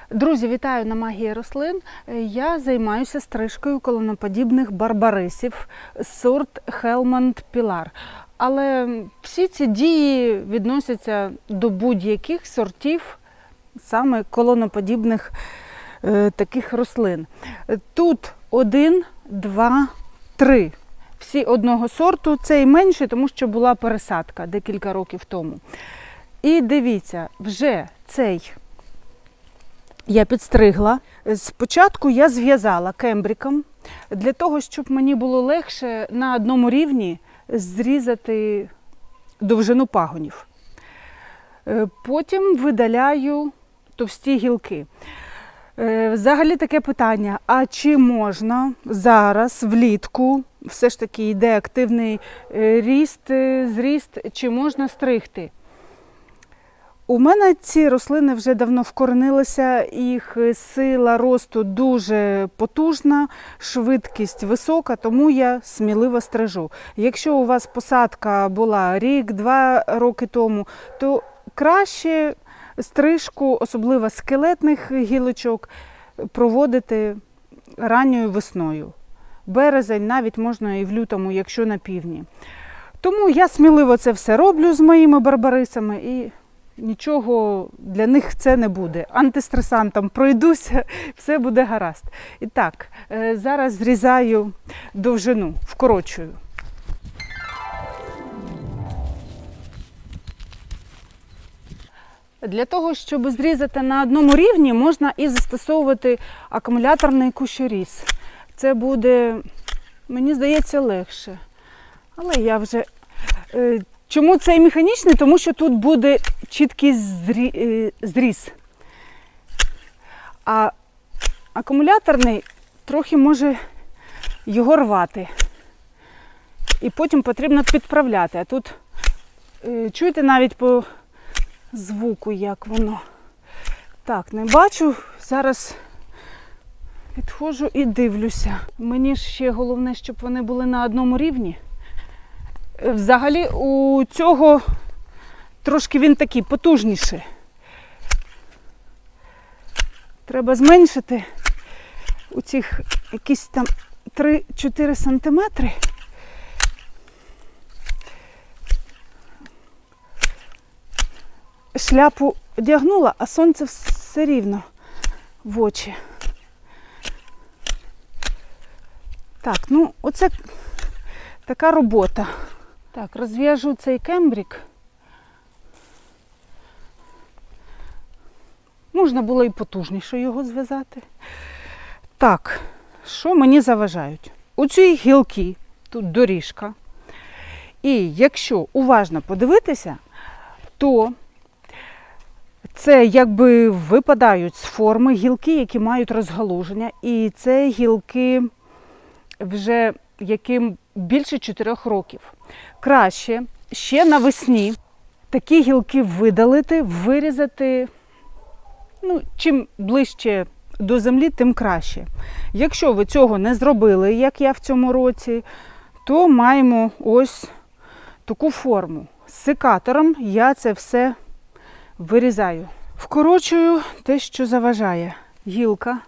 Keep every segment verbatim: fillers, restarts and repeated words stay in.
Друзі, вітаю на Магії рослин. Я займаюся стрижкою колоноподібних барбарисів сорт Helmand Pilar. Але всі ці дії відносяться до будь-яких сортів саме колоноподібних е, таких рослин. Тут один, два, три. Всі одного сорту, цей менший, тому що була пересадка декілька років тому. І дивіться, вже цей я підстригла. Спочатку я зв'язала кембриком, для того, щоб мені було легше на одному рівні зрізати довжину пагонів. Потім видаляю товсті гілки. Взагалі таке питання, а чи можна зараз влітку, все ж таки йде активний ріст, зріст, чи можна стригти? У мене ці рослини вже давно вкоренилися, їх сила росту дуже потужна, швидкість висока, тому я сміливо стрижу. Якщо у вас посадка була рік-два роки тому, то краще стрижку, особливо скелетних гілочок, проводити ранньою весною. Березень навіть можна і в лютому, якщо на півдні. Тому я сміливо це все роблю з моїми барбарисами і нічого для них це не буде. Антистресантом пройдуся, все буде гаразд. І так, зараз зрізаю довжину, вкорочую. Для того, щоб зрізати на одному рівні, можна і застосовувати акумуляторний кущоріз. Це буде, мені здається, легше. Але я вже... Чому цей механічний? Тому що тут буде чіткий зріз. А акумуляторний трохи може його рвати. І потім потрібно підправляти. А тут, чуєте навіть по звуку, як воно. Так, не бачу. Зараз підходжу і дивлюся. Мені ж ще головне, щоб вони були на одному рівні. Взагалі у цього трошки він такий потужніший. Треба зменшити у цих якісь там три-чотири сантиметри. Шляпу одягнула, а сонце все рівно в очі. Так, ну оце така робота. Так, розв'яжу цей кембрик. Можна було і потужніше його зв'язати. Так, що мені заважають? У цій гілки, тут доріжка. І якщо уважно подивитися, то це якби випадають з форми гілки, які мають розгалуження. І це гілки вже яким більше чотирьох років. Краще ще навесні такі гілки видалити, вирізати, ну, чим ближче до землі, тим краще. Якщо ви цього не зробили, як я в цьому році, то маємо ось таку форму. З секатором я це все вирізаю. Вкорочую те, що заважає. Гілка.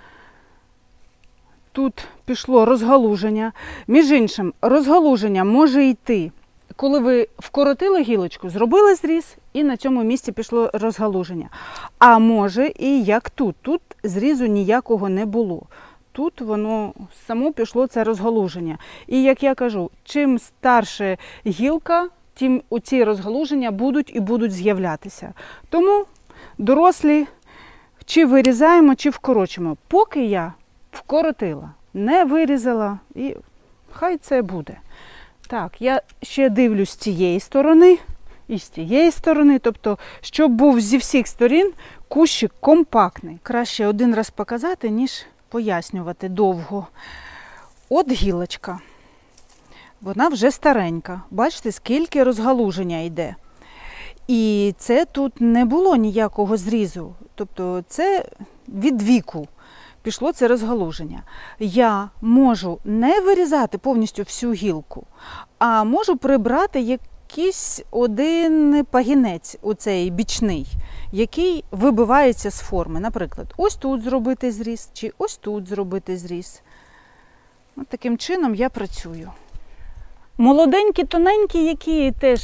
Тут пішло розгалуження. Між іншим, розгалуження може йти, коли ви вкоротили гілочку, зробили зріз, і на цьому місці пішло розгалуження. А може і як тут. Тут зрізу ніякого не було. Тут воно само пішло, це розгалуження. І як я кажу, чим старше гілка, тим оці розгалуження будуть і будуть з'являтися. Тому дорослі чи вирізаємо, чи вкорочуємо. Поки я вкоротила, не вирізала, і хай це буде. Так, я ще дивлюсь з цієї сторони і з цієї сторони, тобто, щоб був зі всіх сторін кущик компактний. Краще один раз показати, ніж пояснювати довго. От гілочка. Вона вже старенька. Бачите, скільки розгалуження йде. І це тут не було ніякого зрізу. Тобто це від віку пішло це розгалуження. Я можу не вирізати повністю всю гілку, а можу прибрати якийсь один пагінець, оцей бічний, який вибивається з форми. Наприклад, ось тут зробити зріз, чи ось тут зробити зріз. От таким чином я працюю. Молоденькі, тоненькі, які теж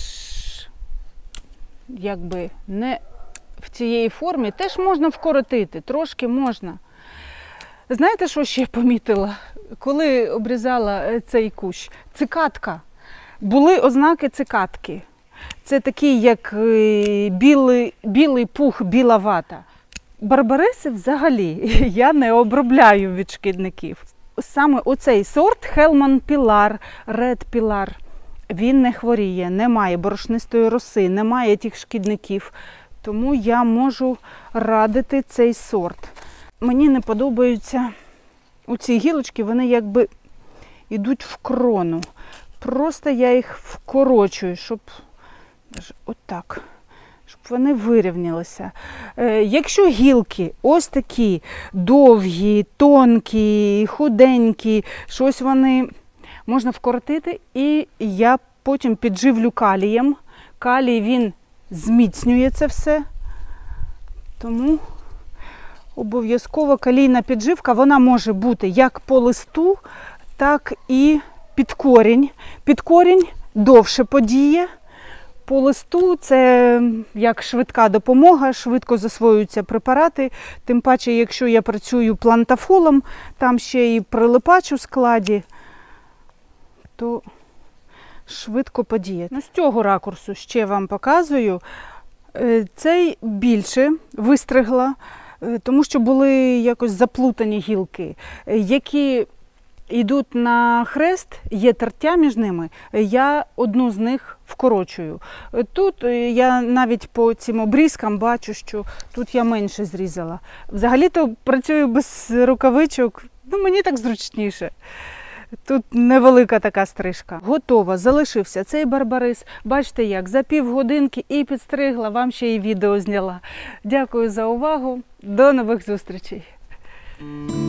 якби не в цієї формі, теж можна вкоротити, трошки можна. Знаєте, що ще помітила? Коли обрізала цей кущ? Цикатка. Були ознаки цикатки. Це такий, як білий, білий пух, біла вата. Барбариси взагалі я не обробляю від шкідників. Саме оцей сорт Hellman Pilar, Red Pilar, він не хворіє, немає борошнистої роси, немає тих шкідників. Тому я можу радити цей сорт. Мені не подобаються оці гілочки, вони якби йдуть в крону. Просто я їх вкорочую, щоб отак, щоб вони вирівнялися. Е, якщо гілки ось такі довгі, тонкі, худенькі, щось вони можна вкоротити, і я потім підживлю калієм. Калій, він зміцнює це все. Тому обов'язково калійна підживка, вона може бути як по листу, так і під корінь. Під корінь довше подіє. По листу це як швидка допомога, швидко засвоюються препарати. Тим паче, якщо я працюю плантафолом, там ще і прилипач у складі, то швидко подіє. Ну, з цього ракурсу ще вам показую. Цей більше вистригла, тому що були якось заплутані гілки, які йдуть на хрест, є тертя між ними, я одну з них вкорочую. Тут я навіть по цим обрізкам бачу, що тут я менше зрізала. Взагалі-то працюю без рукавичок, ну мені так зручніше. Тут невелика така стрижка. Готова, залишився цей барбарис. Бачите як, за півгодинки і підстригла, вам ще і відео зняла. Дякую за увагу, до нових зустрічей.